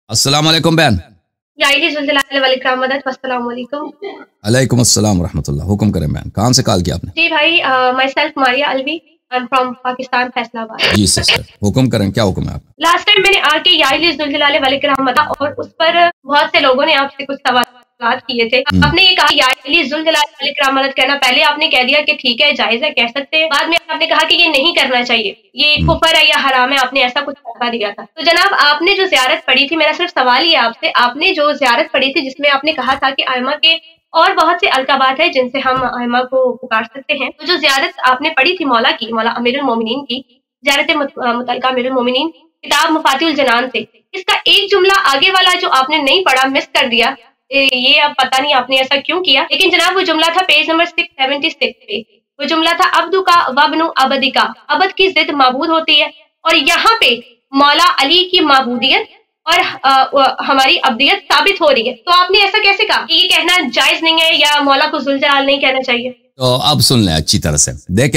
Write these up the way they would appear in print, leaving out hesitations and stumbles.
السلام علیکم بہن. علیکم السلام ورحمۃ اللہ. حکم کریں بہن, کہاں سے کال کیا آپ نے؟ جی بھائی, myself Maria Alvi, from Pakistan, Faisalabad. G sister, حکم کریں, کیا حکم ہے آپ؟ لاسٹ ٹائم میں نے آ کے یا ذوالجلال والاکرام اور اس پر بہت سے لوگوں نے آپ سے کچھ سوالات کیے تھے. آپ نے یہ کہا یا ذوالجلال والاکرام کہنا, پہلے آپ نے کہہ دیا کہ ٹھیک ہے, جائز ہے, کہہ سکتے ہیں. بعد میں آپ نے کہا کہ یہ نہیں کرنا چاہیے, یہ کفر ہے یا حرام ہے, آپ نے ایسا کچھ بتا دیا تھا. تو جناب, آپ نے جو زیارت پڑھی تھی, میرا صرف سوال یہ آپ سے, آپ نے جو زیارت پڑھی تھی جس میں آپ نے کہا تھا کہ ائمہ کے اور بہت سے القابات ہیں جن سے ہم ائمہ کو پکار سکتے ہیں, تو جو زیارت آپ نے پڑھی تھی مولا کی, مولا امیر المومنین کی زیارت متعلقہ امیر المومنین, کتاب مفاتیح الجنان سے, اس کا ایک جملہ آگے والا جو آپ نے نہیں پڑھا, مس کر دیا, یہ اب پتہ نہیں آپ نے ایسا کیوں کیا. لیکن جناب, وہ جملہ تھا پیج نمبر 676 پہ, وہ جملہ تھا عبدو کا وابن عبدی کا, عبد کی ضد معبود ہوتی ہے, اور یہاں پہ مولا علی کی معبودیت اور ہماری عبدیت ثابت ہو رہی ہے. تو آپ نے ایسا کیسے کہا کہ یہ کہنا جائز نہیں ہے یا مولا کو ذوالجلال نہیں کہنا چاہیے؟ تو اب سن لیں اچھی طرح سے,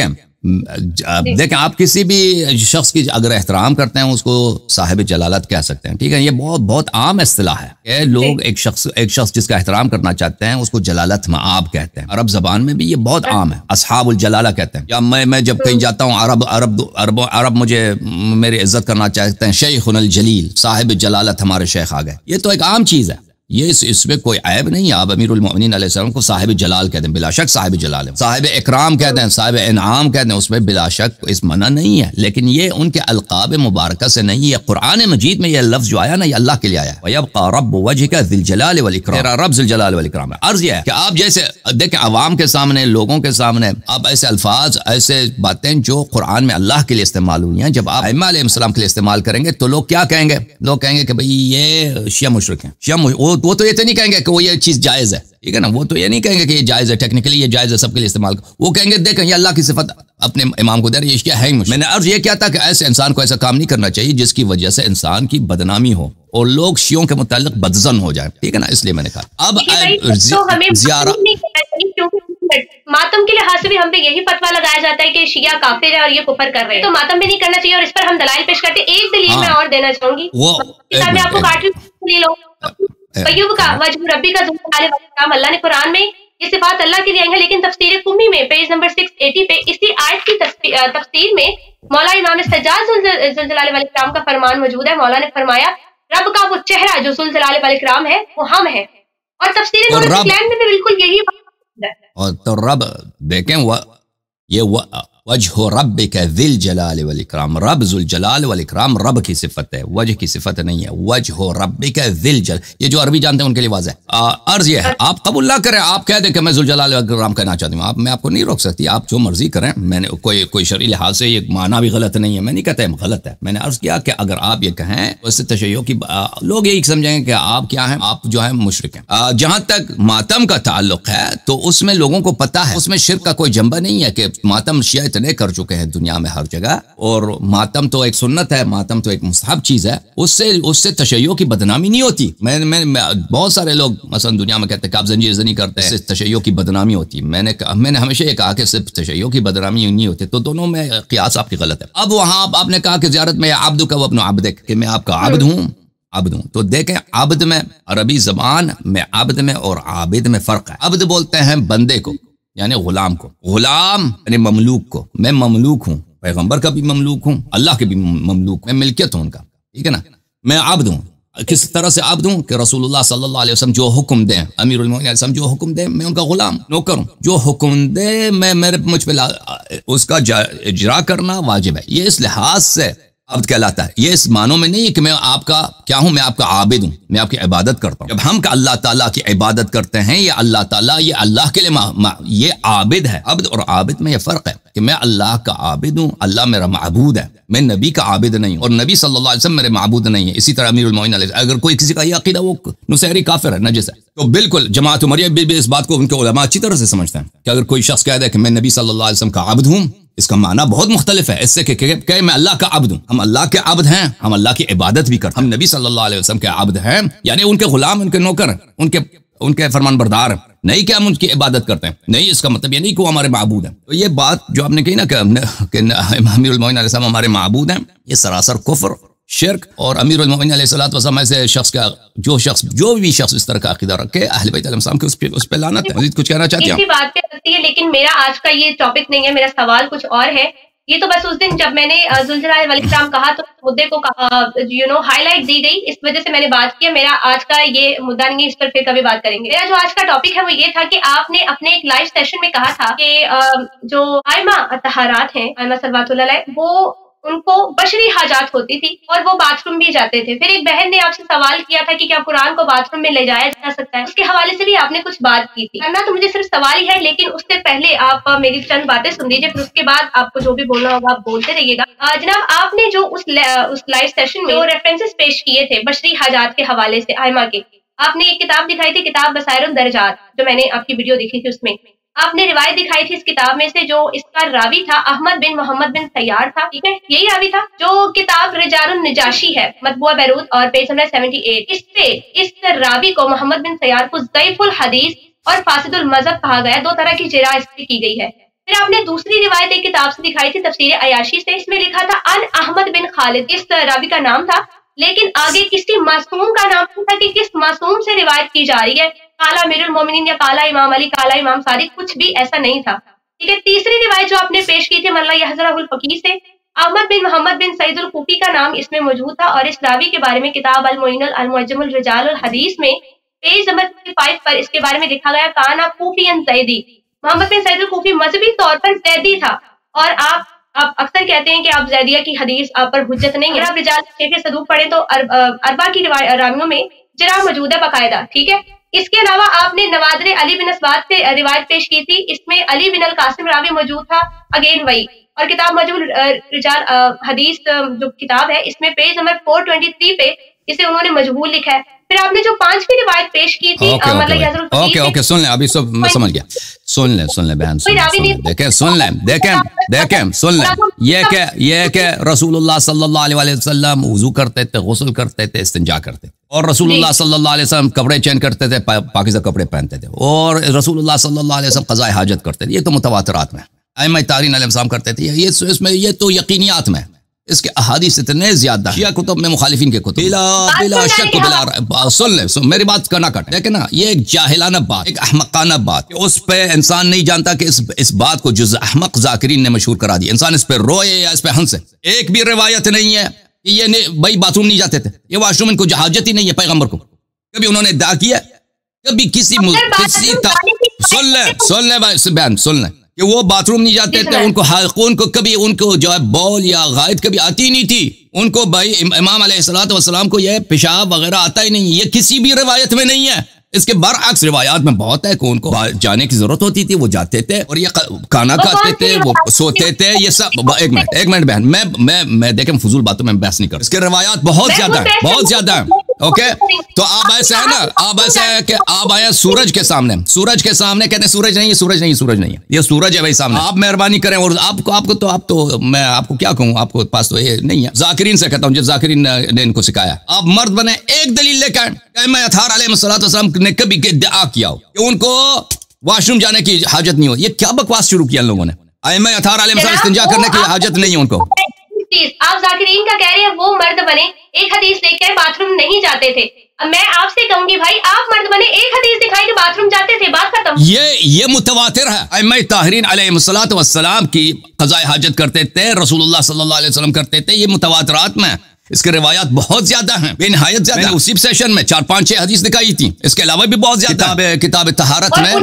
دیکھیں آپ کسی بھی شخص کی اگر احترام کرتے ہیں اس کو صاحب جلالت کہہ سکتے ہیں, ٹھیک ہے. یہ بہت عام اصطلاح ہے کہ لوگ ایک شخص جس کا احترام کرنا چاہتے ہیں اس کو جلالت مآب کہتے ہیں. عرب زبان میں بھی یہ بہت عام ہے, اصحاب الجلالہ کہتے ہیں. یا میں جب کہیں جاتا ہوں, عرب مجھے میری عزت کرنا چاہتے ہیں, شیخنا الجلیل, صاحب جلالت ہمارے شیخ آ گئے. یہ تو ایک عام چیز ہے, یہ اس میں کوئی عیب نہیں ہے. آپ امیر المؤمنین علیہ السلام کو صاحب جلال کہتے ہیں, بلا شک صاحب جلال ہے. صاحب اکرام کہتے ہیں, صاحب انعام کہتے ہیں, اس میں بلا شک اس منع نہیں ہے. لیکن یہ ان کے القاب مبارکہ سے نہیں ہے. قرآن مجید میں یہ لفظ جو آیا نا, یہ اللہ کے لیے آیا ہے, وَيَبْقَى رَبُّ وَجْهِكَ ذِي الْجَلَالِ وَالْإِكْرَامِ. تیرا رب ذی الجلال والاکرام ہے. عرض یہ ہے کہ آپ جیسے دیکھیں عوام کے سامنے, لوگوں کے سامنے آپ ایسے الفاظ, ایسے باتیں جو قرآن میں اللہ کے لیے استعمال ہوئی ہیں, جب آپ ائمہ علیہ السلام کے لیے استعمال کریں گے تو لوگ کیا کہیں گے؟ لوگ کہیں گے کہ بھئی یہ شیعہ مشرک ہیں. وہ تو یہ تو نہیں کہیں گے کہ وہ یہ چیز جائز ہے, ٹھیک ہے نا. وہ تو یہ نہیں کہیں گے کہ یہ جائز ہے, ٹیکنیکلی یہ جائز ہے, سب کے لیے استعمال. وہ کہیں گے دیکھیں یہ اللہ کی صفت اپنے امام کو دے رہی ہے, یہ کیا ہے. میں نے عرض یہ کیا تھا کہ ایسے انسان کو ایسا کام نہیں کرنا چاہیے جس کی وجہ سے انسان کی بدنامی ہو اور لوگ شیعوں کے متعلق بدظن ہو جائیں, ٹھیک ہے نا. اس لیے میں نے کہا اب ماتم کے لحاظ سے بھی ہم پہ یہی فتویٰ لگایا جاتا ہے کہ شیعہ کافر ہے اور یہ کفر کر رہے ہیں, تو ماتم بھی نہیں کرنا چاہیے, اور اس پر ہم دلائل پیش کرتے ہیں. ایک دلیل میں اور دینا چاہوں گی, میں آپ کو کاٹ دلیل قیوب کا وجہ ربی کا ذوالجلال والاکرام, اللہ نے قرآن میں یہ صفات اللہ کی دی ہیں, لیکن تفسیر قمی میں پیج نمبر 680 پہ اسی آیت کی تفسیر میں مولا امام سجاد ذوالجلال والاکرام کا فرمان موجود ہے. مولا نے فرمایا رب کا وہ چہرہ جو ذوالجلال والاکرام ہے وہ ہم ہیں, اور تفسیر نور الکلام میں بھی بالکل یہی بات ہے. اور تو رب دیکھیں یہ وجہ ربک ذی الجلال والاکرام, رب ذو الجلال والاکرام رب کی صفت ہے, وجہ کی صفت نہیں ہے. وجہ ربک ذی الجلال, یہ جو عربی جانتے ہیں ان کے لیے واضح ہے. عرض یہ ہے آپ قبول نہ کریں, آپ کہہ دیں کہ میں ذو الجلال والاکرام کہنا چاہتی ہوں, میں آپ کو نہیں روک سکتی, آپ جو مرضی کریں. میں نے کوئی شرعی لحاظ سے یہ معنی بھی غلط نہیں ہے, میں نہیں کہتا ہے غلط ہے. میں نے عرض کیا کہ اگر آپ یہ کہیں تو اس سے تشیع کی لوگ یہی سمجھیں گے کہ آپ کیا ہیں, آپ جو ہیں مشرک ہیں. جہاں تک ماتم کا تعلق ہے تو اس میں لوگوں کو پتہ ہے, اس میں شرک کا کوئی جنبہ نہیں ہے کہ ماتم شیعہ اتنے کر چکے ہیں دنیا میں ہر جگہ, اور ماتم تو ایک سنت ہے, ماتم تو ایک مستحب چیز ہے, اس سے تشیع کی بدنامی نہیں ہوتی. میں بہت سارے لوگ مثلا دنیا میں کہتے ہیں کہ آپ زنجیر زنی کرتے ہیں, اس سے تشیع کی بدنامی ہوتی. میں نے ہمیشہ یہ کہا کہ صرف تشیع کی بدنامی نہیں ہوتی, تو دونوں میں قیاس آپ کی غلط ہے. اب وہاں آپ نے کہا کہ زیارت میں عبد کا وابن عبدک, کہ میں آپ کا عبد ہوں. تو دیکھیں عبد میں, عربی زبان میں عبد میں اور عابد میں فرق ہے. عبد بولتے ہیں بندے کو, یعنی غلام کو, غلام یعنی مملوک کو. میں مملوک ہوں, پیغمبر کا بھی مملوک ہوں, اللہ کے بھی مملوک, میں ملکیت ہوں ان کا, ٹھیک ہے نا. میں عبد ہوں. کس طرح سے عبد ہوں کہ رسول اللہ صلی اللہ علیہ وسلم جو حکم دیں, امیر المؤمنین علیہ السلام جو حکم دیں, میں ان کا غلام نوکر ہوں. جو حکم دے میں مجھ پہ اس کا اجرا کرنا واجب ہے. یہ اس لحاظ سے عبد کہلاتا ہے. یہ اس معنوں میں نہیں کہ میں آپ کا کیا ہوں, میں آپ کا عابد ہوں, میں آپ کی عبادت کرتا ہوں. جب ہم کا اللہ تعالیٰ کی عبادت کرتے ہیں, یہ اللہ تعالیٰ یہ اللہ کے لیے یہ عابد ہے. عبد اور عابد میں یہ فرق ہے کہ میں اللہ کا عابد ہوں, اللہ میرا معبود ہے. میں نبی کا عابد نہیں ہوں, اور نبی صلی اللہ علیہ وسلم میرے معبود نہیں ہے. اسی طرح امیر المؤمنین علیہ السلام, اگر کوئی کسی کا یہ عقیدہ وہ نصیری کافر ہے, نجس ہے, تو بالکل جماعت عمریہ بھی اس بات کو ان کے علماء اچھی طرح سے سمجھتے ہیں کہ اگر کوئی شخص کہہ دے کہ میں نبی صلی اللہ علیہ وسلم کا عبد ہوں, اس کا معنی بہت مختلف ہے اس سے کہ میں اللہ کا عبد ہوں. ہم اللہ کے عبد ہیں, ہم اللہ کی عبادت بھی کرتے ہیں. ہم نبی صلی اللہ علیہ وسلم کے عبد ہیں, یعنی ان کے غلام, ان کے نوکر, ان کے فرمان بردار ہیں, نہیں کہ ہم ان کی عبادت کرتے ہیں. نہیں, اس کا مطلب یہ نہیں کہ وہ ہمارے معبود ہیں. تو یہ بات جو آپ نے کہی نا کہ امیر المؤمنین علیہ السلام ہمارے معبود ہیں, یہ سراسر کفر شرک، اور امیر المومنین علیہ الصلوۃ والسلام ایسے شخص کا جو بھی شخص اس طرح کا عقیدہ رکھے اہل بیت علیہ السلام کے اس پہ لعنت ہے۔ مزید کچھ کہنا چاہتے ہیں؟ اسی بات پہ کرتی ہے، لیکن میرا آج کا یہ ٹاپک نہیں ہے، میرا سوال کچھ اور ہے۔ یہ تو بس اس دن جب میں نے ذوالجلال والاکرام کہا تو مدعے کو ہائی لائٹ دی گئی، اس وجہ سے میں نے بات کیا۔ میرا آج کا یہ مدعا نہیں ہے، اس پر پھر کبھی بات کریں گے۔ میرا جو آج کا ٹاپک ہے وہ یہ تھا کہ آپ نے اپنے ایک لائیو سیشن میں کہا تھا کہ جو ائمہ طہارات ہیں، ائمہ صلوات اللہ علیہ، وہ ان کو بشری حاجات ہوتی تھی اور وہ باتھ روم بھی جاتے تھے۔ پھر ایک بہن نے آپ سے سوال کیا تھا کہ کیا قرآن کو باتھ روم میں لے جایا جا سکتا ہے، اس کے حوالے سے بھی آپ نے کچھ بات کی تھی۔ کرنا تو مجھے صرف سوال ہی ہے، لیکن اس سے پہلے آپ میری چند باتیں سن لیجیے، پھر اس کے بعد آپ کو جو بھی بولنا ہوگا آپ بولتے رہیے گا۔ جناب، آپ نے جو اس لائیو سیشن میں ریفرنسز پیش کیے تھے بشری حاجات کے حوالے سے ائمہ کے، آپ نے ایک کتاب دکھائی تھی، کتاب بصائر الدرجات، جو میں نے آپ کی ویڈیو دیکھی تھی، اس میں آپ نے روایت دکھائی تھی اس کتاب میں سے، جو اس کا راوی تھا احمد بن محمد بن سیار تھا، ٹھیک ہے، یہی راوی تھا۔ جو کتاب رجال النجاشی ہے، مطبوعہ بیروت اور پیج نمبر 78، اس پہ اس راوی کو محمد بن سیار کو ضعیف الحدیث اور فاسد المذہب کہا گیا، دو طرح کی جرح اس پہ کی گئی ہے۔ پھر آپ نے دوسری روایت ایک کتاب سے دکھائی تھی، تفسیر عیاشی سے، اس میں لکھا تھا ان احمد بن خالد، اس راوی کا نام تھا، لیکن آگے کسی معصوم کا نام تھا کہ کس معصوم سے روایت کی جا رہی ہے، کالا امیر المومنین یا کالا امام علی، کالا امام صادق، کچھ بھی ایسا نہیں تھا، ٹھیک ہے۔ تیسری روایت جو آپ نے پیش کی تھی ملا یحزرہ الفقیہ سے، احمد بن محمد بن سعید الکوفی کا نام اس میں موجود تھا، اور اس راوی کے بارے میں کتاب المعین المعجم الرجال الحدیث میں پیج نمبر 5 پر اس کے بارے میں لکھا گیا کانا کوفی زیدی، محمد بن سعید الکوفی مذہبی طور پر زیدی تھا، اور آپ اکثر کہتے ہیں کہ آپ زیدیہ کی حدیث آپ پر حجت نہیں ہے۔ آپ رجال شیخ صدوق پڑھیں تو اربع کی راویوں میں جرح موجود ہے باقاعدہ، ٹھیک ہے۔ اس کے علاوہ آپ نے نوادر علی بن اسبات سے روایت پیش کی تھی، اس میں علی بن القاسم راوی موجود تھا، اگین وہی، اور کتاب مجموع رجال حدیث جو کتاب ہے، اس میں پیج نمبر 423 پہ اسے انہوں نے مجہول لکھا ہے۔ پھر آپ نے جو 5ویں روایت پیش کی تھی اوکے سن لیں، ابھی سب میں سمجھ گیا، سن لیں بہن، دیکھیں سن لیں، یہ کہ رسول اللہ صلی اللہ علیہ وسلم وضو کرتے تھے، غسل کرتے تھے، استنجا کرتے تھے، اور رسول اللہ صلی اللہ علیہ وسلم کپڑے چینج کرتے تھے، پاکیزہ کپڑے پہنتے تھے، اور رسول اللہ صلی اللہ علیہ وسلم قضاء حاجت کرتے تھے، یہ تو متواترات میں ائمہ طاہرین علیہ السلام کرتے تھے، یہ تو یقینیات میں، اس کے احادیث اتنے زیادہ شیعہ کتب میں، مخالفین کے کتب بلا شک بلا، سن لیں میری بات کا نہ کٹ، لیکن نا یہ ایک جاہلانہ بات، ایک احمقانہ بات، اس پہ انسان نہیں جانتا کہ اس بات کو جز احمق ذاکرین نے مشہور کرا دیا، انسان اس پہ روئے یا اس پہ ہنسے۔ ایک بھی روایت نہیں ہے کہ یہ بھائی باتھ روم نہیں جاتے تھے، یہ واش روم ان کو حاجت ہی نہیں ہے پیغمبر کو، کبھی انہوں نے ادعا کیا، کبھی کسی سن لیں بہن، سن لیں کہ وہ باتھ روم نہیں جاتے تھے، ان کو کبھی ان کو جو ہے بول یا غائط کبھی آتی نہیں تھی، ان کو بھائی امام علیہ الصلوۃ والسلام کو یہ پیشاب وغیرہ آتا ہی نہیں، یہ کسی بھی روایت میں نہیں ہے۔ اس کے برعکس روایات میں بہت ہے کہ ان کو جانے کی ضرورت ہوتی تھی، وہ جاتے تھے، اور یہ کھانا کھاتے تھے، وہ سوتے تھے، یہ سب۔ ایک منٹ بہن، میں دیکھیں فضول باتوں میں بحث نہیں کر، اس کے روایات بہت زیادہ ہیں، اوکے۔ تو آپ ایسے ہے نا، آپ ایسے ہے کہ آپ آئے سورج کے سامنے کہتے ہیں سورج نہیں ہے، یہ سورج ہے بھائی سامنے، آپ مہربانی کریں، اور آپ کو میں آپ کو کیا کہوں، آپ کو پاس تو یہ نہیں ہے، ذاکرین سے کہتا ہوں، جب ذاکرین نے ان کو سکھایا، آپ مرد بنے، ایک دلیل لے کر ائمہ اطہار علیہ السلام نے کبھی ادعا کیا ہو کہ ان کو واش روم جانے کی حاجت نہیں ہو، یہ کیا بکواس شروع کیا ان لوگوں نے؟ ائمہ اطہار علیہ السلام استنجا کرنے کی حاجت نہیں ہے ان کو۔ آپ ذاکرین کا کہہ رہے ہیں وہ مرد بنے، ایک حدیث لے کر باتھ روم نہیں جاتے تھے، اب میں آپ سے کہوں گی بھائی آپ مرد بنے، ایک حدیث دکھائی کہ باتھ روم جاتے تھے، بات ختم۔ یہ متواتر ہے، ائمہ طاہرین علیہ السلام کی قضاء حاجت کرتے تھے، رسول اللہ صلی اللہ علیہ وسلم کرتے تھے، یہ متواترات میں، اس کے روایات بہت زیادہ ہیں، بے نہایت زیادہ۔ میں نے اسی سیشن میں 4-5-6 حدیث دکھائی تھی، اس کے علاوہ بھی بہت زیادہ کتاب طہارت میں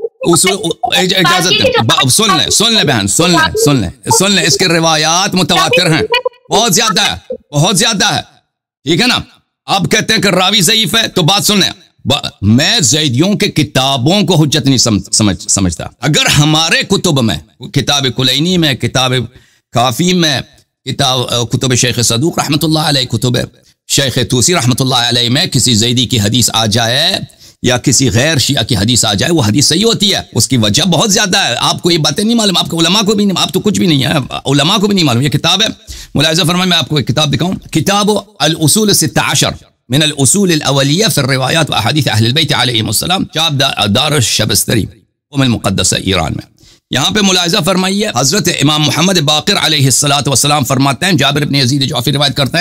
اجازت، سن لیں بہن، سن لیں، اس کے روایات متواتر ہیں، بہت زیادہ ہے، ٹھیک ہے نا۔ آپ کہتے ہیں کہ راوی ضعیف ہے، تو بات سن لیں، میں زیدیوں کے کتابوں کو حجت نہیں سمجھتا، اگر ہمارے کتب میں، کتاب کلینی میں، کتاب کافی میں، کتب شیخ صدوق رحمۃ اللہ علیہ، کتب شیخ توسی رحمۃ اللہ علیہ میں کسی زیدی کی حدیث آ جائے یا کسی غیر شیعہ کی حدیث آ جائے، وہ حدیث صحیح ہوتی ہے، اس کی وجہ بہت زیادہ ہے، آپ کو یہ باتیں نہیں معلوم، آپ کو علماء کو بھی نہیں، آپ تو کچھ بھی نہیں ہے، علماء کو بھی نہیں معلوم۔ یہ کتاب ہے، ملاحظہ فرمائیں، میں آپ کو ایک کتاب دکھاؤں، کتاب الاصول 16 من الاصول الاولیہ فی الروایات واحادیث اہل البیت علیہم السلام، چاپ دار الشبستری المقدسہ ایران میں۔ یہاں پہ ملاحظہ فرمائیے، حضرت امام محمد باقر علیہ السلام فرماتے ہیں، جابر بن یزید جعفی روایت کرتے ہیں،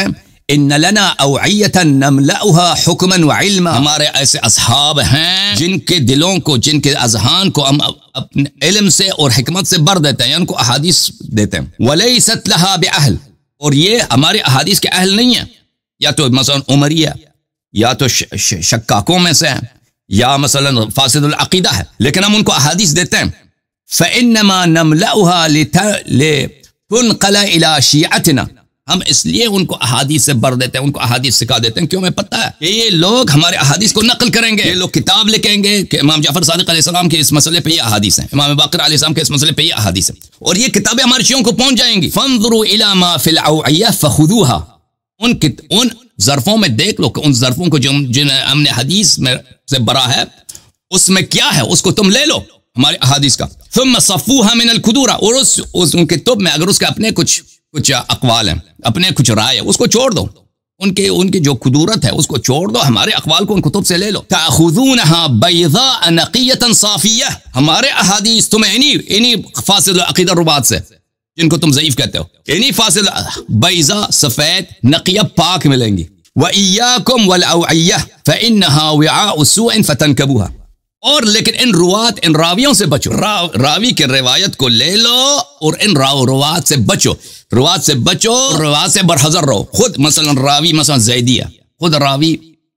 ان لنا اوعیۃ نملأها حکما وعلما، ہمارے ایسے اصحاب ہیں جن کے دلوں کو، جن کے اذہان کو ہم اپنے علم سے اور حکمت سے بھر دیتے ہیں، یعنی ان کو احادیث دیتے ہیں۔ ولیست لها باہل، اور یہ ہمارے احادیث کے اہل نہیں ہیں، یا تو مثلا عمریہ، یا تو شکاکوں میں سے ہیں، یا مثلا فاسد العقیدہ ہے، لیکن ہم ان کو احادیث دیتے ہیں۔ فإنما نملأها لتنقل إلى شیعتنا، ہم اس لیے ان کو احادیث سے بھر دیتے ہیں، ان کو احادیث سکھا دیتے ہیں، کیوں؟ ہمیں پتہ ہے کہ یہ لوگ ہمارے احادیث کو نقل کریں گے، یہ لوگ کتاب لکھیں گے کہ امام جعفر صادق علیہ السلام کے اس مسئلے پہ یہ احادیث ہیں، امام باقر علیہ السلام کے اس مسئلے پہ یہ احادیث ہیں، اور یہ کتابیں ہمارے شیعوں کو پہنچ جائیں گی۔ فانظروا إلى ما في الأوعية فخذوها، ان ظرفوں میں دیکھ لو کہ ان ظرفوں کو جن ہم نے حدیث میں سے بھرا ہے اس میں کیا ہے، اس کو تم لے لو ہمارے احادیث کا۔ ثم صفوها من القدورة، اور اس ان کے تب میں اگر اس کے اپنے کچھ اقوال ہیں، اپنے کچھ رائے ہیں، اس کو چھوڑ دو، ان کی جو قدورت ہے اس کو چھوڑ دو، ہمارے اقوال کو ان کتب سے لے لو۔ تأخذونها بيضاء نقية صافية، ہمارے احادیث تمہیں انہی فاسد العقیدہ ربات سے جن کو تم ضعیف کہتے ہو، انہی فاسد بیضاء سفید نقیہ پاک ملیں گی۔ وَإِيَّاكُمْ وَالْأَوْعِيَّةِ فَإِنَّهَا وِعَاءُ سُوءٍ فَتَنْكَبُوهَا، اور لیکن ان روات، ان راویوں سے بچو، راوی کے روایت کو لے لو اور ان روات سے بچو، روات سے بچو، روات سے برحذر رہو۔ خود مثلا راوی مثلا زیدیہ، خود راوی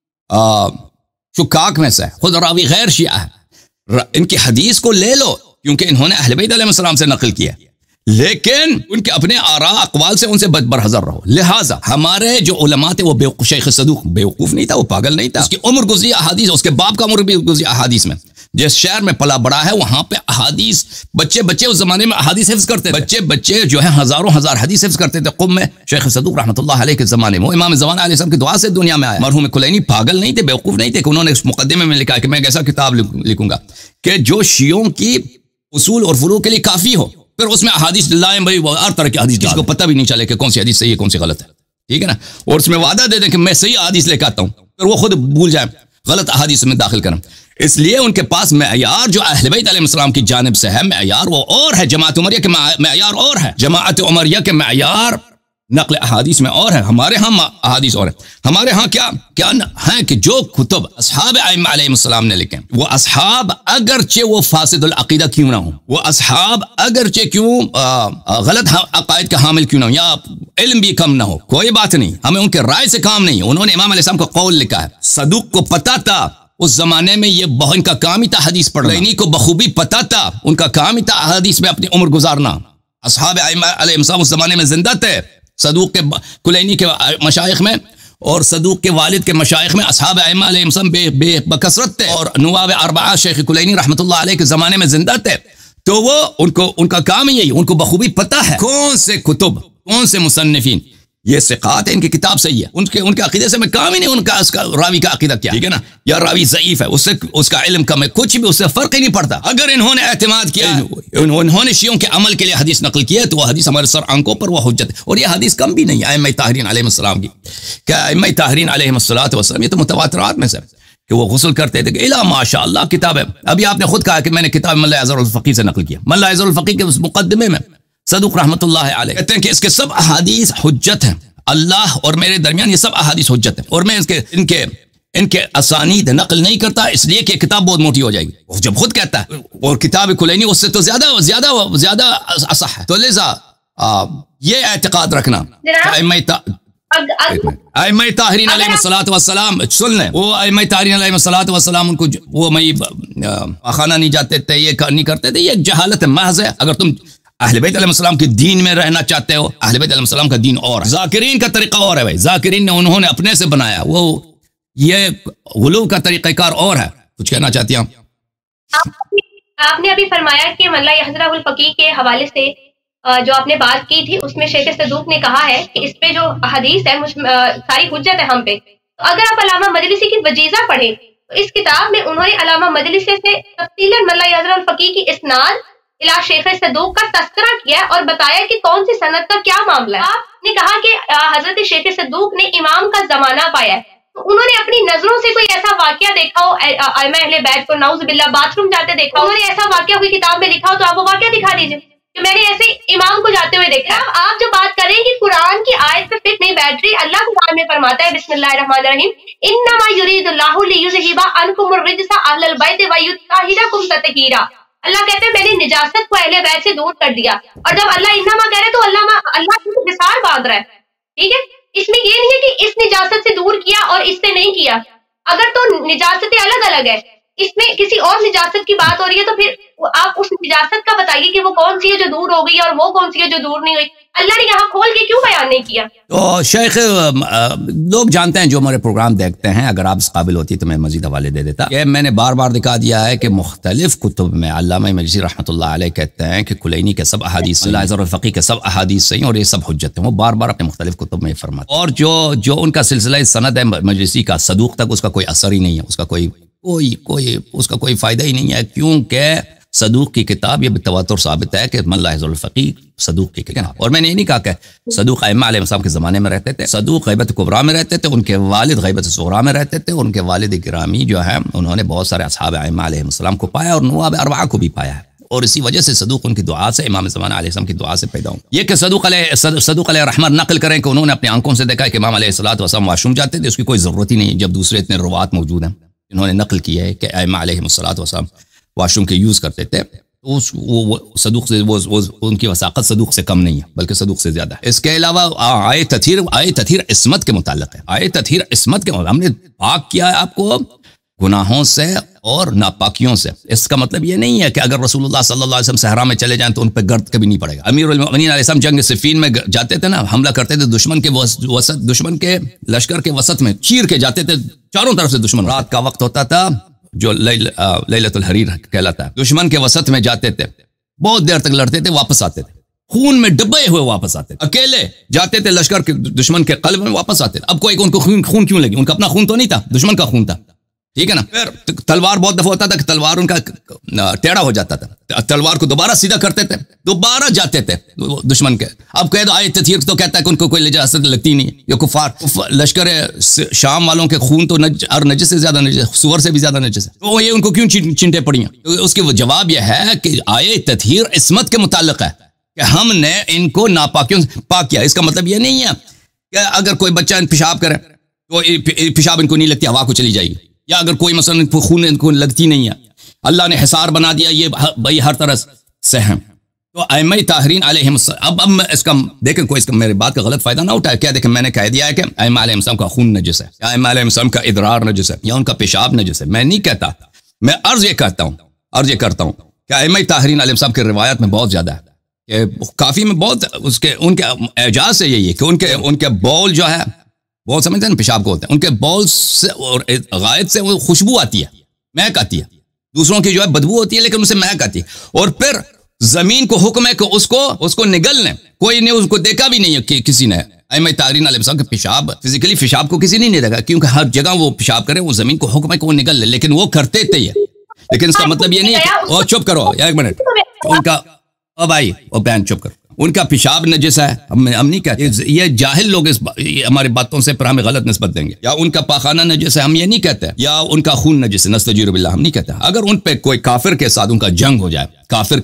شکاک میں سے ہے، خود راوی غیر شیعہ ہے، ان کی حدیث کو لے لو کیونکہ انہوں نے اہل بیت علیہ السلام سے نقل کیا، لیکن ان کے اپنے آراء اقوال سے ان سے برحذر رہو۔ لہٰذا ہمارے جو علماء تھے، وہ شیخ صدوق بیوقوف نہیں تھا، وہ پاگل نہیں تھا، اس کی عمر گزری احادیث، اس کے باپ کا عمر بھی گزری احادیث میں، جس شہر میں پلا بڑا ہے وہاں پہ احادیث، بچے اس زمانے میں احادیث حفظ کرتے تھے، بچے جو ہیں ہزاروں ہزار حدیث حفظ کرتے تھے قم میں، شیخ صدوق رحمۃ اللہ علیہ کے زمانے میں، وہ امام زمانہ علیہ السلام کی دعا سے دنیا میں آیا۔ مرحوم کلینی پاگل نہیں تھے، بیوقوف نہیں تھے کہ انہوں نے اس مقدمے میں لکھا کہ میں ایک ایسا کتاب لکھوں گا کہ جو شیعوں کی اصول اور فروع کے لیے کافی ہو، پھر اس میں احادیث لائیں بھائی، ہر طرح کی حدیث جس کو پتہ بھی نہیں چلے کہ کون سی حدیث صحیح ہے کون سی غلط ہے، ٹھیک ہے نا، اور اس میں وعدہ دے دیں کہ میں صحیح حدیث لے کے آتا ہوں، پھر وہ خود بھول جائیں، غلط احادیث میں داخل کریں۔ اس لیے ان کے پاس معیار جو اہل بیت علیہ السلام کی جانب سے ہے، معیار وہ اور ہے، جماعت عمریہ کے معیار اور ہے، جماعت عمریہ کے معیار نقل احادیث میں اور ہے، ہمارے ہاں احادیث اور ہے۔ ہمارے ہاں کیا ہیں کہ جو کتب اصحاب ائمہ علیہ السلام نے لکھے، وہ اصحاب اگرچہ وہ فاسد العقیدہ کیوں نہ ہوں، وہ اصحاب اگرچہ کیوں غلط عقائد کا حامل کیوں نہ ہوں، یا علم بھی کم نہ ہو، کوئی بات نہیں، ہمیں ان کے رائے سے کام نہیں، انہوں نے امام علیہ السلام کا قول لکھا ہے۔ صدوق کو پتہ تھا اس زمانے میں، یہ ان کا کام ہی تھا حدیث پڑھنا، کلینی کو بخوبی پتہ تھا، ان کا کام ہی تھا حدیث میں اپنی عمر گزارنا۔ اصحاب ائمہ علیہ السلام اس زمانے میں زندہ تھے، صدوق کے کلینی کے مشائخ میں اور صدوق کے والد کے مشائخ میں اصحاب ائمہ علیہ السلام بے بکثرت تھے، اور نواب اربعہ شیخ کلینی رحمۃ اللہ علیہ کے زمانے میں زندہ تھے، تو وہ ان کا کام ہی یہی، ان کو بخوبی پتہ ہے کون سے کتب، کون سے مصنفین یہ ثقات ہے، ان کی کتاب صحیح ہے، ان کے عقیدے سے میں کام ہی نہیں، ان کا اس کا راوی کا عقیدہ کیا، ٹھیک ہے نا، یا راوی ضعیف ہے، اس کا علم کم ہے، کچھ بھی اس سے فرق ہی نہیں پڑتا۔ اگر انہوں نے اعتماد کیا، انہوں نے شیعوں کے عمل کے لیے حدیث نقل کیا ہے، تو وہ حدیث ہمارے سر آنکھوں پر وہ حجت ہے، اور یہ حدیث کم بھی نہیں ہے ائمہ طاہرین علیہ السلام کی، کہ ائمہ طاہرین علیہ السلام یہ تو متواترات میں سے کہ وہ غسل کرتے تھے کہ الا ماشاء اللہ کتاب ہے۔ ابھی آپ نے خود کہا کہ میں نے کتاب من لا یعذر الفقیہ سے نقل کیا، من لا یعذر الفقیہ کے اس مقدمے میں صدوق رحمۃ اللہ علیہ کہتے ہیں کہ اس کے سب احادیث حجت ہیں، اللہ اور میرے درمیان یہ سب احادیث حجت ہیں، اور میں ان کے اسانید نقل نہیں کرتا، اس لیے کہ کتاب بہت موٹی ہو جائے گی، جب خود کہتا ہے، اور کتاب کلینی اس سے تو زیادہ اصح ہے، تو لذا یہ اعتقاد رکھنا ائمہ طاہرین علیہ الصلوۃ والسلام، سن لیں، وہ ائمہ طاہرین علیہ الصلوۃ والسلام ان کو وہ خانہ نہیں جاتے تھے، یہ نہیں کرتے تھے، یہ ایک جہالت محض ہے۔ اگر تم اہل بیت علیہ السلام کے دین میں رہنا چاہتے ہو، اہل بیت علیہ السلام کا دین اور ہے، ذاکرین کا طریقہ اور ہے بھائی، ذاکرین نے انہوں نے اپنے سے بنایا، وہ یہ غلو کا طریقہ کار اور ہے۔ کچھ کہنا چاہتی ہیں آپ نے ابھی فرمایا کہ من لا یعذر الفقیہ کے حوالے سے جو آپ نے بات کی تھی، اس میں شیخ صدوق نے کہا ہے کہ اس پہ جو حدیث ہے ساری حجت ہے ہم پہ۔ تو اگر آپ علامہ مجلسی کی وجیزہ پڑھیں تو اس کتاب میں انہوں نے علامہ مجلسی سے تفصیلاً من لا یعذر الفقیہ کی اسناد الى شیخ صدوق کا تذکرہ کیا اور بتایا کہ کون سی سند کا کیا معاملہ ہے۔ آپ نے کہا کہ حضرت شیخ صدوق نے امام کا زمانہ پایا ہے، تو انہوں نے اپنی نظروں سے کوئی ایسا واقعہ دیکھا ہو، ائمہ اہل بیت کو نعوذ باللہ باتھ روم جاتے دیکھا ہو، انہوں نے ایسا واقعہ کوئی کتاب میں لکھا ہو تو آپ وہ واقعہ دکھا دیجیے، کہ میں نے ایسے امام کو جاتے ہوئے دیکھا. آپ جو بات کریں کہ قرآن کی آیت پہ فٹ نہیں بیٹھ رہی, اللہ قرآن میں فرماتا ہے بسم اللہ الرحمن الرحیم انما یرید اللہ لیذہب عنکم الرجس اہل البیت ویطہرکم تطہیرا. اللہ کہتے ہیں میں نے نجاست کو اہل بیت سے دور کر دیا. اور جب اللہ انما کہہ رہے تو اللہ کی مثال باندھ رہا ہے. ٹھیک ہے, اس میں یہ نہیں ہے کہ اس نجاست سے دور کیا اور اس سے نہیں کیا. اگر تو نجاستیں الگ الگ ہے, اس میں کسی اور نجاست کی بات ہو رہی ہے تو پھر آپ اس نجاست کا بتائیے کہ وہ کون سی ہے جو دور ہو گئی اور وہ کون سی ہے جو دور نہیں ہوئی. اللہ نے یہاں کھول کے کیوں بیان نہیں کیا؟ تو شیخ لوگ جانتے ہیں جو ہمارے پروگرام دیکھتے ہیں, اگر آپ قابل ہوتی تو میں مزید حوالے دے دیتا. یہ میں نے بار بار دکھا دیا ہے کہ مختلف کتب میں علامہ مجلسی رحمۃ اللہ علیہ کہتے ہیں کہ کلینی کے سب احادیث صحیح, الفقی کے سب احادیث صحیح, اور یہ سب حجت ہیں. وہ بار بار اپنے مختلف کتب میں فرماتے ہیں. اور جو ان کا سلسلہ سند ہے مجلسی کا صدوق تک, اس کا کوئی اثر ہی نہیں ہے, اس کا کوئی فائدہ ہی نہیں ہے, کیونکہ صدوق کی کتاب یہ بالتواتر ثابت ہے کہ من لا یحفظ الفقیہ صدوق کی کتاب. اور میں نے یہ نہیں کہا کہ صدوق ائمہ علیہ السلام کے زمانے میں رہتے تھے, صدوق غیبت کبریٰ میں رہتے تھے, ان کے والد غیبت صغریٰ میں رہتے تھے, ان کے والد گرامی جو ہیں انہوں نے بہت سارے اصحاب ائمہ علیہ السلام کو پایا اور نواب اربعہ کو بھی پایا ہے, اور اسی وجہ سے صدوق ان کی دعا سے, امام زمانہ علیہ السلام کی دعا سے پیدا ہوں. یہ کہ صدوق علیہ رحمہ نقل کریں کہ انہوں نے اپنی آنکھوں سے دیکھا کہ امام علیہ الصلوۃ والسلام واش روم جاتے تھے, اس کی کوئی ضرورت ہی نہیں جب دوسرے اتنے روات موجود ہیں انہوں نے نقل کیا ہے کہ ائمہ علیہ الصلوۃ والسلام واش روم کے یوز کرتے تھے. وہ صدوق سے ان کی وثاقت صدوق سے کم نہیں ہے بلکہ صدوق سے زیادہ ہے. اس کے علاوہ آئے تطہیر عصمت کے متعلق ہے. آئے تطہیر عصمت کے ہم نے پاک کیا ہے آپ کو گناہوں سے اور ناپاکیوں سے. اس کا مطلب یہ نہیں ہے کہ اگر رسول اللہ صلی اللہ علیہ وسلم صحرا میں چلے جائیں تو ان پہ گرد کبھی نہیں پڑے گا. امیر المؤمنین علیہ السلام جنگ صفین میں جاتے تھے نا, حملہ کرتے تھے دشمن کے وسط, دشمن کے لشکر کے وسط میں چیر کے جاتے تھے, چاروں طرف سے دشمن. رات کا وقت ہوتا تھا جو لیلۃ الحریر کہلاتا ہے, دشمن کے وسط میں جاتے تھے, بہت دیر تک لڑتے تھے, واپس آتے تھے خون میں ڈبے ہوئے, واپس آتے تھے اکیلے, جاتے تھے لشکر کے دشمن کے قلب میں, واپس آتے تھے. اب کوئی ان کو خون کیوں لگی؟ ان کا اپنا خون تو نہیں تھا, دشمن کا خون تھا. ٹھیک ہے نا. پھر تلوار بہت دفعہ ہوتا تھا کہ تلوار ان کا ٹیڑھا ہو جاتا تھا, تلوار کو دوبارہ سیدھا کرتے تھے, دوبارہ جاتے تھے دشمن کے. اب کہہ دو آئے تطہیر تو کہتا ہے کہ ان کو کوئی نجاست لگتی نہیں. یہ کفار لشکر شام والوں کے خون تو نجس سے زیادہ نجس, سور سے بھی زیادہ نجس ہے, تو یہ ان کو کیوں چنٹے پڑی ہیں؟ تو اس کے جواب یہ ہے کہ آئے تطہیر عصمت کے متعلق ہے کہ ہم نے ان کو ناپاکیوں سے پاک کیا. اس کا مطلب یہ نہیں ہے کہ اگر کوئی بچہ پیشاب کرے تو پیشاب ان کو نہیں لگتی, ہوا کو چلی جائے گی, یا اگر کوئی مثلا خون ان کو لگتی نہیں ہے, اللہ نے حصار بنا دیا, یہ بھائی ہر طرح سے ہیں. تو ائمہ طاہرین علیہم السلام, اب اس کا دیکھیں کوئی اس کا میرے بات کا غلط فائدہ نہ اٹھائے. کیا دیکھیں میں نے کہہ دیا ہے کہ ائمہ علیہ السلام کا خون نجس ہے, یا ائمہ علیہ السلام کا ادرار نجس ہے, یا ان کا پیشاب نجس ہے. میں نہیں کہتا, میں عرض یہ کرتا ہوں کہ ائمہ طاہرین علیہ السلام کی روایت میں بہت زیادہ ہے کہ کافی میں بہت ان کے اعجاز سے یہی ہے کہ ان کے بول جو ہے بہت سمجھتے ہیں نا پیشاب کو ہوتے ہیں, ان کے بول سے اور غائط سے وہ خوشبو آتی ہے, مہک آتی ہے. دوسروں کی جو ہے بدبو ہوتی ہے لیکن ان سے مہک آتی ہے. اور پھر زمین کو حکم ہے کہ اس کو نگل لیں. کوئی نے اس کو دیکھا بھی نہیں ہے کہ کسی نے ائمہ طاہرین علیہ السلام کے پیشاب, فزیکلی پیشاب کو کسی نے نہیں دیکھا, کیونکہ ہر جگہ وہ پیشاب کرے, وہ زمین کو حکم ہے کہ وہ نگل لے, لیکن وہ کرتے تھے یہ. لیکن اس کا مطلب یہ نہیں ہے, اور چپ کرو ایک منٹ, ان کا او بھائی او بہن چپ کرو, ان کا پیشاب نجس ہے, ہم نہیں کہتے. یہ جاہل لوگ ہماری باتوں سے پر ہمیں غلط نسبت دیں گے. یا ان کا پاخانہ نجس ہے, ہم یہ نہیں کہتے. یا ان کا خون نجس ہے, نستجیر باللہ, ہم نہیں کہتے. اگر ان پہ کوئی کافر کے ساتھ ان کا جنگ ہو جائے,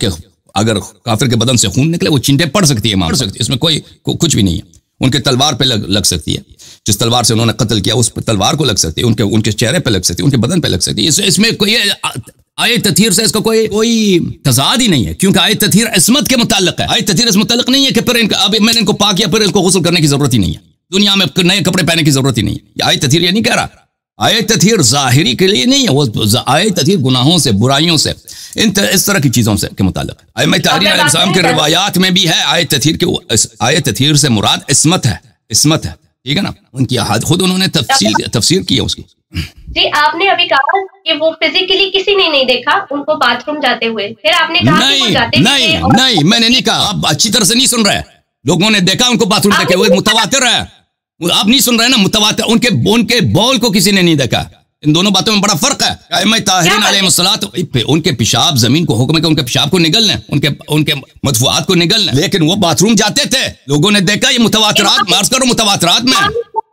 اگر کافر کے بدن سے خون نکلے, وہ چنٹے پڑ سکتی ہے, مار سکتی ہے, اس میں کوئی کچھ بھی نہیں ہے. ان کے تلوار پہ لگ سکتی ہے, جس تلوار سے انہوں نے قتل کیا اس تلوار کو لگ سکتی ہے, ان کے چہرے پہ لگ سکتی ہے, ان کے بدن پہ لگ سکتی ہے. اس میں کوئی آئے تطہیر سے اس کا کوئی تضاد ہی نہیں ہے, کیونکہ آئے تطہیر عصمت کے متعلق ہے. آئے تطہیر اس متعلق نہیں ہے کہ پھر اب میں نے ان کو پاک کیا پھر ان کو غسل کرنے کی ضرورت ہی نہیں ہے, دنیا میں نئے کپڑے پہننے کی ضرورت ہی نہیں ہے. یہ آئے تطہیر یہ نہیں کہہ رہا. آئے تطہیر ظاہری کے لیے نہیں ہے, وہ آئے تطہیر گناہوں سے, برائیوں سے, اس طرح کی چیزوں سے کے متعلق. ائمہ طاہرین علیہ السلام کے روایات میں بھی ہے آئے تطہیر کے, آئے تطہیر سے مراد عصمت ہے, عصمت ہے. ٹھیک ہے نا. ان کی خود انہوں نے تفسیر کی ہے اس کی. جی آپ نے ابھی کہا کہ وہ فزیکلی کسی نے نہیں دیکھا ان کو باتھ روم جاتے ہوئے, پھر آپ نے کہا کہ وہ جاتے نہیں, میں نے نہیں کہا. آپ اچھی طرح سے نہیں سن رہے. لوگوں نے دیکھا ان کو باتھ روم دیکھے ہوئے, متواتر ہے. آپ نہیں سن رہے نا, متواتر. ان کے بول کو کسی نے نہیں دیکھا. ان دونوں باتوں میں بڑا فرق ہے. ائمہ طاہرین علیہ الصلوۃ, ان کے پیشاب زمین کو حکم ہے کہ ان کے پیشاب کو نگل لیں, ان کے مدفوعات کو نگل لیں, لیکن وہ باتھ روم جاتے تھے, لوگوں نے دیکھا. یہ متواترات مارس کرو, متواترات میں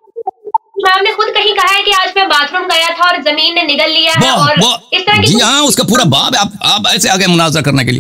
امام نے خود کہیں کہا ہے کہ آج میں باتھ روم گیا تھا اور زمین نے نگل لیا ہے, اور اس طرح کی. جی ہاں, اس کا پورا باب ہے. آپ ایسے آگے مناظرہ کرنے کے لیے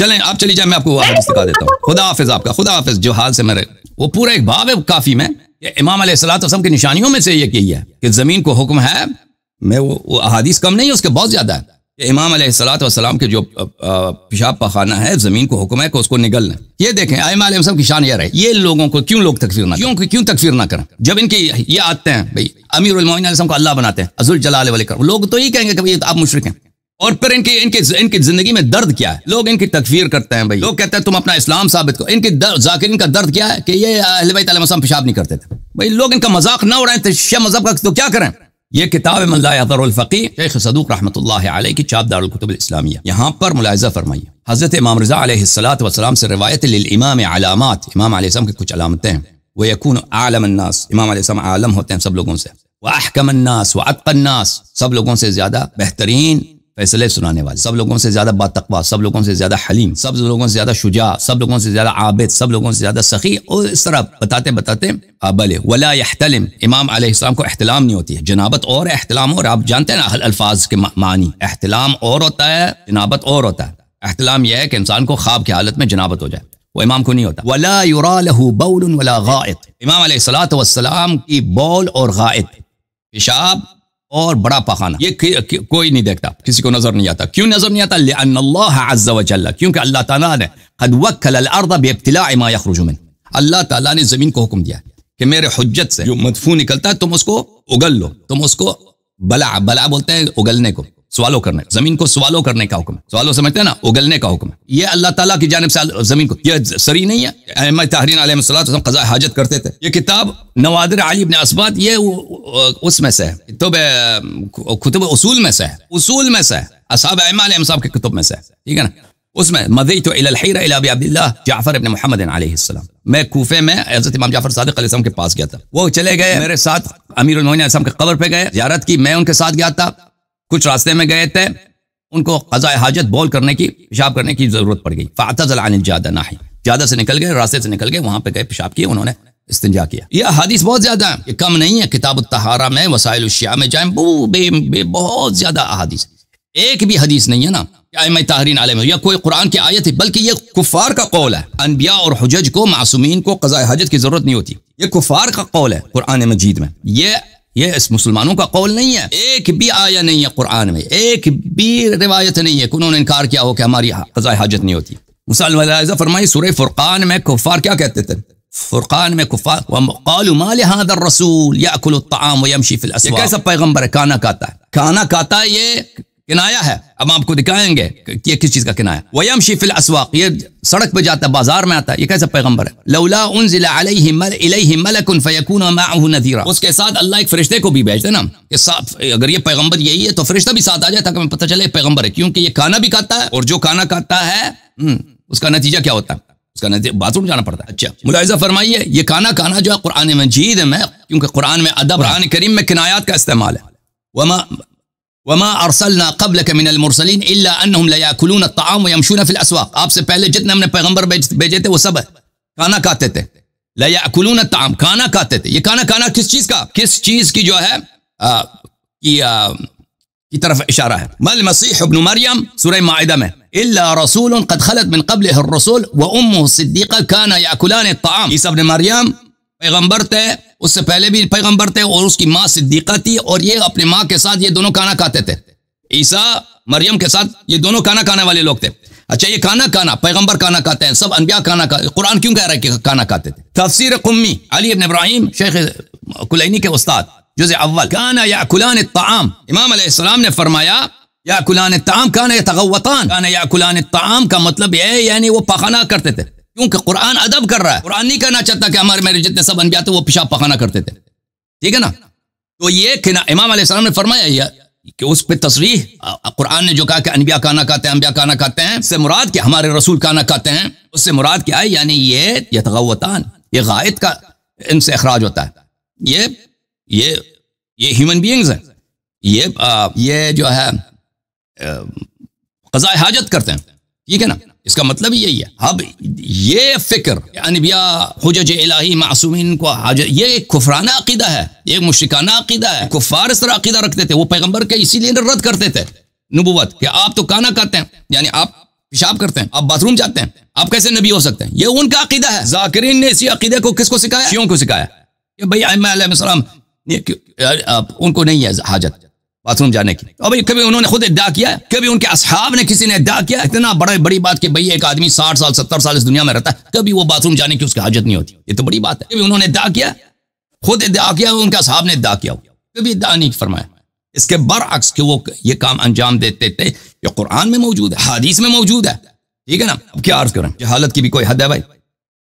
چلیں آپ چلی جائیں، میں آپ کو حدیث دکھا دیتا ہوں. خدا حافظ آپ کا، خدا حافظ. جو حال سے میرے وہ پورا ایک باب ہے کافی میں، امام علیہ الصلوۃ والسلام کی نشانیوں میں سے یہ ہے کہ زمین کو حکم ہے، میں وہ احادیث کم نہیں ہے، اس کے بہت زیادہ ہے کہ امام علیہ الصلوۃ والسلام کے جو پیشاب پخانہ ہے زمین کو حکم ہے کہ اس کو نگل لیں. یہ دیکھیں ائمہ علیہ السلام کی شان یہ رہے. یہ لوگوں کو کیوں لوگ تکفیر نہ کریں، کیوں تکفیر نہ کریں جب ان کی یہ آتے ہیں بھائی امیر المومنین علیہ السلام کو اللہ بناتے ہیں ذوالجلال والاکرام. لوگ تو یہ کہیں گے کہ بھائی آپ مشرک ہیں، اور پھر ان کی زندگی میں درد کیا ہے؟ لوگ ان کی تکفیر کرتے ہیں بھائی، لوگ کہتے ہیں تم اپنا اسلام ثابت کرو. ان کے ذاکرین کا درد کیا ہے کہ یہ اہل بیت علیہ السلام پیشاب نہیں کرتے تھے. بھائی لوگ ان کا مذاق نہ اڑائیں تو شیعہ مذہب کا تو کیا کریں. یہ کتاب من لا یضر الفقیہ شیخ صدوق رحمۃ اللہ علیہ کی چاپ دار الکتب الاسلامیہ. یہاں پر ملاحظہ فرمائیے حضرت امام رضا علیہ الصلوۃ والسلام سے روایت للامام علامات، امام علیہ السلام کی کچھ علامتیں ہیں. ویکون اعلم الناس، امام علیہ السلام عالم ہوتے ہیں سب لوگوں سے. واحکم الناس واتقى الناس، سب لوگوں سے زیادہ بہترین فیصلے سنانے والے، سب لوگوں سے زیادہ باتقوا، سب لوگوں سے زیادہ حلیم، سب لوگوں سے زیادہ شجاع، سب لوگوں سے زیادہ عابد، سب لوگوں سے زیادہ سخی، اور اس طرح بتاتے ابل. ولا يحتلم، امام علیہ السلام کو احتلام نہیں ہوتی ہے. جنابت اور احتلام اور، آپ جانتے ہیں نا الفاظ کے معنی. احتلام اور ہوتا ہے، جنابت اور ہوتا ہے. احتلام یہ ہے کہ انسان کو خواب کی حالت میں جنابت ہو جائے، وہ امام کو نہیں ہوتا. ولا يرى له بول ولا غائط، امام علیہ الصلوۃ والسلام کی بول اور غائط، پیشاب اور بڑا پخانہ، یہ کوئی نہیں دیکھتا، کسی کو نظر نہیں آتا. کیوں نظر نہیں آتا؟ لأن اللہ عز وجل، کیونکہ اللہ تعالیٰ نے قد وکل الارض بابتلاع ما یخرج منه، اللہ تعالیٰ نے زمین کو حکم دیا کہ میرے حجت سے جو مدفون نکلتا ہے تم اس کو اگل لو، تم اس کو بلع بولتے ہیں اگلنے کو، سوالو کرنے، زمین کو سوالو کرنے کا حکم ہے. سوالو سمجھتے ہیں نا، اگلنے کا حکم ہے. یہ اللہ تعالیٰ کی جانب سے زمین کو، یہ سری نہیں ہے. ائمہ طاہرین علیہ الصلوۃ والسلام قضاء حاجت کرتے تھے. یہ کتاب نوادر علی بن اسبات، یہ اس میں سے ہے، کتب اصول میں سے ہے، اصول میں سے ہے، اصحاب ائمہ علیہ السلام کی کتب میں سے ہے. ٹھیک ہے نا. اس میں مضیت الی الحیرہ الی ابی عبداللہ جعفر ابن محمد علیہ السلام، میں کوفے میں حضرت امام جعفر صادق علیہ السلام کے پاس گیا تھا. وہ چلے گئے میرے ساتھ، امیر المومنین علیہ السلام کے قبر پہ گئے، زیارت کی، میں ان کے ساتھ گیا تھا. کچھ راستے میں گئے تھے، ان کو قضاء حاجت بول کرنے کی، پیشاب کرنے کی ضرورت پڑ گئی. فاعتزل عن الجادہ، ناحی جادہ سے نکل گئے، راستے سے نکل گئے، وہاں پہ گئے، پیشاب کیے، انہوں نے استنجا کیا. یہ حدیث بہت زیادہ ہے، یہ کم نہیں ہے. کتاب الطہارہ میں، وسائل الشیعہ میں جائیں، بہت زیادہ احادیث. ایک بھی حدیث نہیں ہے نا ائمہ طاہرین علیہ یا کوئی قرآن کی آیت ہے، بلکہ یہ کفار کا قول ہے. انبیاء اور حجج کو، معصومین کو قضاء حاجت کی ضرورت نہیں ہوتی. یہ کفار کا قول ہے قرآن مجید میں، یہ اس مسلمانوں کا قول نہیں ہے. ایک بھی آیہ نہیں ہے قرآن میں، ایک بھی روایت نہیں ہے کہ انہوں نے انکار کیا ہو کہ ہماری قضاء حاجت نہیں ہوتی. مثال ملاحظہ فرمائی سورہ فرقان میں کفار کیا کہتے تھے؟ فرقان میں کفار وقالوا ما لهذا الرسول ياكل الطعام ويمشي في الاسواق، یہ کیسا پیغمبر ہے کھانا کھاتا ہے؟ کھانا کھاتا ہے، یہ کنایا ہے. اب آپ کو دکھائیں گے کہ کس چیز کا کنایا. ويمشي في الاسواق، یہ سڑک پہ جاتا ہے، بازار میں آتا ہے، یہ کیسا پیغمبر ہے؟ لولا انزل الیہ ملک فیکون معه نذیرا، اس کے ساتھ اللہ ایک فرشتے کو بھی بھیج دے نا، کہ اگر یہ پیغمبر یہی ہے تو فرشتہ بھی ساتھ آ جائے تاکہ ہمیں پتہ چلے پیغمبر ہے. کیونکہ یہ کھانا بھی کھاتا ہے، اور جو کھانا کھاتا ہے اس کا نتیجہ کیا ہوتا ہے؟ اس کا نتیجہ باتھ روم جانا پڑتا ہے. اچھا ملاحظہ فرمائیے، یہ کھانا کھانا جو ہے قرآن مجید میں، کیونکہ قرآن میں ادب، قرآن کریم میں کنایات کا استعمال ہے. وما ارسلنا قبلك من المرسلين الا انهم لا ياكلون الطعام ويمشون في الاسواق، آپ سے پہلے جتنے ہم نے پیغمبر بھیجے تھے وہ سب کھانا کھاتے تھے. لا ياكلون الطعام، کھانا کھاتے تھے. یہ کھانا کھانا کس چیز کا، کس چیز کی جو ہے کی طرف اشارہ ہے؟ مل مسیح ابن مریم سورہ مائدہ میں، الا رسول قد خلت من قبله الرسل وامه الصدیقہ كانا ياكلان الطعام. عیسی ابن مریم پیغمبر تھے، اس سے پہلے بھی پیغمبر تھے، اور اس کی ماں صدیقہ تھی، اور یہ اپنی ماں کے ساتھ یہ دونوں کھانا کھاتے تھے. عیسیٰ مریم کے ساتھ یہ دونوں کھانا کھانے والے لوگ تھے. اچھا یہ کھانا کھانا، پیغمبر کھانا کھاتے ہیں، سب انبیاء کھانا کھاتے، قرآن کیوں کہہ رہا ہے کہ کھانا کھاتے تھے؟ تفسیر قمی علی ابن ابراہیم شیخ کلینی کے استاد، جزء اول، کانا یاکلان الطعام، امام علیہ السلام نے فرمایا یاکلان الطعام کانا یتغوطان. کانا یاکلان الطعام کا مطلب ہے یعنی وہ پخانا کرتے تھے، کیونکہ قرآن ادب کر رہا ہے. قرآن نہیں کہنا چاہتا کہ میرے جتنے سب انبیاء تھے وہ پیشاب پخانا کرتے تھے. ٹھیک ہے نا. تو یہ امام علیہ السلام نے فرمایا کہ اس پہ تصریح قرآن نے جو کہا کہ انبیاء کھانا کھاتے ہیں، انبیاء کھانا کھاتے ہیں، اس سے مراد کیا؟ ہمارے رسول کھانا کھاتے ہیں. اس سے مراد کیا ہے؟ یعنی یہ یتغوطان، یہ غائط کا ان سے اخراج ہوتا ہے. یہ ہیومن بینگز ہیں، یہ جو ہے قضاء حاجت کرتے ہیں. ٹھیک ہے نا. اس کا مطلب یہی ہے. اب یہ فکر انبیاء حجج الہی معصومین کو حاجت، یہ ایک کفرانہ عقیدہ ہے، یہ مشرکانہ عقیدہ ہے. کفار اس طرح عقیدہ رکھتے تھے، وہ پیغمبر کے اسی لیے رد کرتے تھے نبوت، کہ آپ تو کھانا کھاتے ہیں، یعنی آپ پیشاب کرتے ہیں، آپ باتھ روم جاتے ہیں، آپ کیسے نبی ہو سکتے ہیں؟ یہ ان کا عقیدہ ہے۔ ذاکرین نے اسی عقیدے کو کس کو سکھایا؟ شیعوں کو سکھایا کہ بھئی ائمہ علیہ السلام ان کو نہیں ہے حاجت باتھ روم جانے کی۔ اور بھئی کبھی انہوں نے خود ادعا کیا، کبھی ان کے اصحاب نے کسی نے ادعا کیا، اتنا بڑی بات کہ بھئی ایک آدمی 60 سال 70 سال اس دنیا میں رہتا ہے، کبھی وہ باتھ روم جانے کی اس کی حاجت نہیں ہوتی؟ یہ تو بڑی بات ہے۔ کبھی انہوں نے ادعا کیا، خود ادعا کیا، ان کے اصحاب نے ادعا کیا، کبھی ادعا نہیں فرمایا۔ اس کے برعکس کہ وہ یہ کام انجام دیتے تھے، یہ قرآن میں موجود ہے، حدیث میں موجود ہے، ٹھیک ہے نا؟ اب کیا عرض کریں، جہالت کی بھی کوئی حد ہے بھائی؟